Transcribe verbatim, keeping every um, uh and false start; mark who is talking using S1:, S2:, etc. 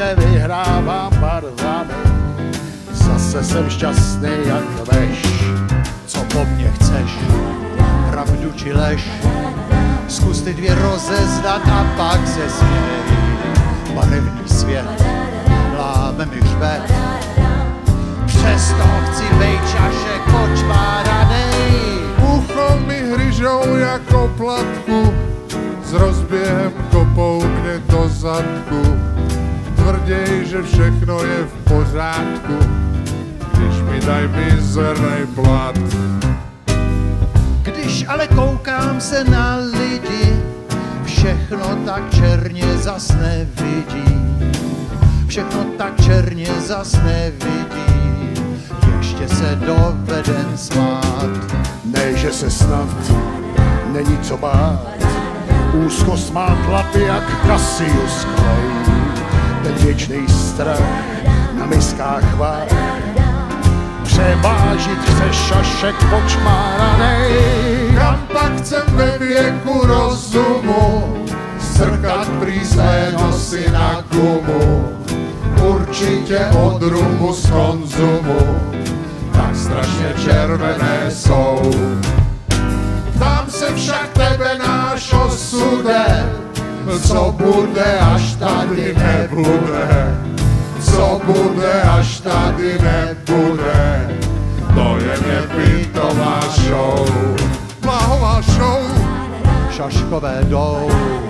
S1: že vyhrávám barvami. Zase jsem šťastný jak veš.
S2: Co po mně chceš? Pravdu či lež? Zkus ty dvě rozezdat a pak se směj. Barevný svět, láme mi hřbet. Přesto chci bejt čašek počmáranej.
S3: Ucho mi hryžou jako platku, s rozběhem kopou mě do zadku. Tvrděj, že všechno je v pořádku, když mi daj mizernej plat.
S2: Když ale koukám se na lidi, všechno tak černě zas nevidí. Všechno tak černě zas nevidí, ještě se dovedem smát.
S1: Ne, že se snad není co bát, úzkost má tlapy jak Cassius Clay. Ten věčný strach na miskách vár, převážit chce šašek počmáranej.
S3: Kam pak chcem ve věku rozumu strkat prý své nosy na gumu? Určitě od rumu z konzumu, tak strašně červené jsou. Tam se však tebe náš osudem, co bude, až tady nebude. Co bude, až tady nebude, to je nebytová show. Bláhová show.
S2: Šaškové jdou